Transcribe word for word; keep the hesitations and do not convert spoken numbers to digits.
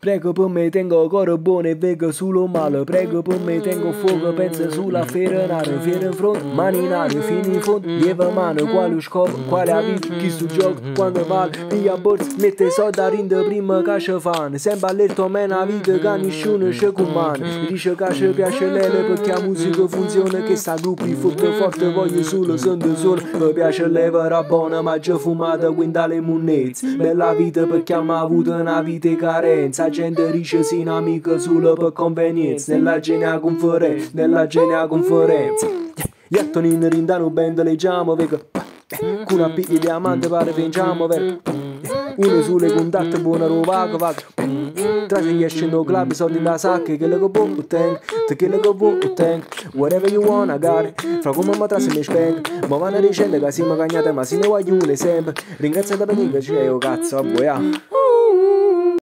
Prego per me tengo cuore buono e vedo solo male. Prego per me tengo fuoco, penso sulla ferrenare. Fiere in fronte, mani in aria, fino in fondo. Lieve mano, quale scopo, quale avvito, chi su gioco, quando vale. Piglia borsa, mette soldi a rinde prima che ci fanno. Sempre allerta me una vita che nessuno ci comanda. Mi dice che ci piace lei perché la musica funziona. Che sta gruppi fotte forte, voglio solo, sono solo. Mi piace levare buona, ma già fumata, quintale munnezze. Bella vita perché abbiamo avuto una vita di carenza. La gente dice sì, un'amica solo per convenienza. Nella genia conferenza, nella genia conferenza. Gli attonini rindano ben leggiamo, vedo. Con una piccola diamante pare vinciamo, vero? Uno sulle contatte buona roba che va. Tra se gli escono club, soldi da sacche, che le che vuoi ottengo, te che le che vuoi ottengo. Whatever you want, I got it. Fra come mi trassi mi spengo. Ma vanno a ricendere che si mi cagnate, ma si mi vogliono sempre. Ringraziate per dire che c'è io cazzo, a voi, ah.